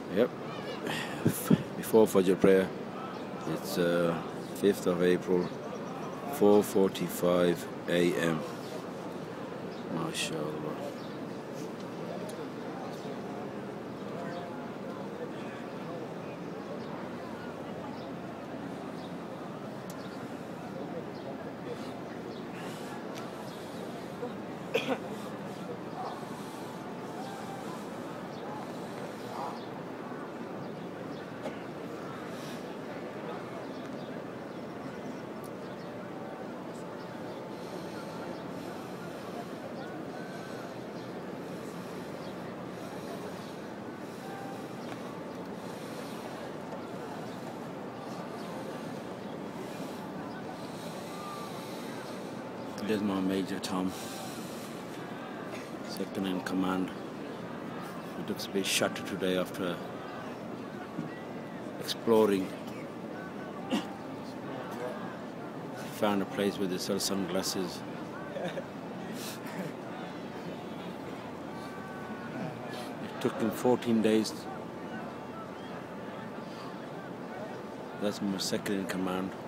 Yep, before Fajar prayer. It's 5th of April, 4:45 a.m. MashaAllah. There's my Major Tom, second in command. He looks a bit shattered today after exploring. Found a place where they sell sunglasses. It took him 14 days. That's my second in command.